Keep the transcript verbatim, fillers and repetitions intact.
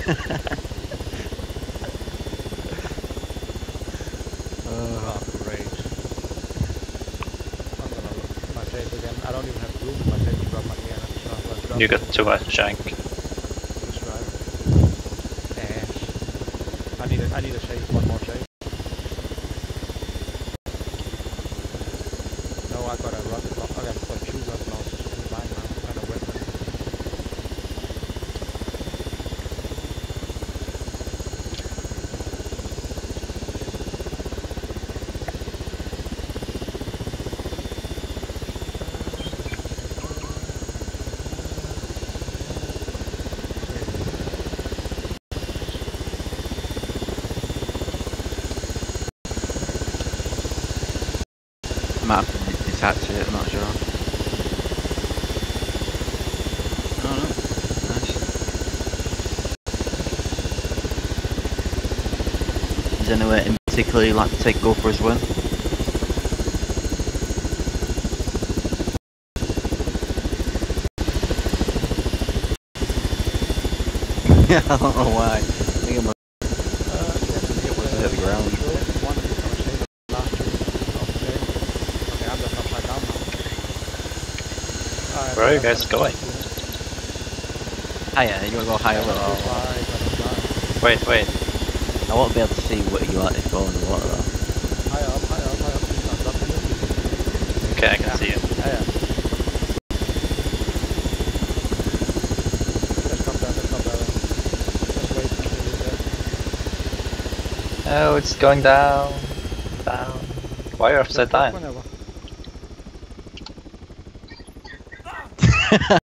Oh, great. I'm gonna look at my tape again. I don't even have room in my tape to drop my gear. So I'm gonna drop You it. got too much shank. Just right. Ash. I need a, I need a shape, one more shape. No, I got a rocket block. I got got two rocket blocks in mine now. And a weapon. I might have to detach it, I'm not sure. Oh no, nice. Is there anywhere in particular you'd like to take go for a swim? Yeah, I don't know why. I think it must, Uh, yeah, I think it must have hit the ground. one of these gonna shave the last two of the day. Okay, I'm just upside down now. Alright, Where are you I'm guys gonna going? fly to Higher, you wanna go it. higher Yeah, or I'm gonna fly, gonna fly. Wait, wait. I won't be able to see what you like to go in the water though. Higher up, higher up, higher up. Please not drop me. Okay, I can Yeah. see you. Yeah, yeah. Let's come down, let's come down. Just wait until you're there. Oh, it's going down. Down. Why are you upside Just drop down? whenever.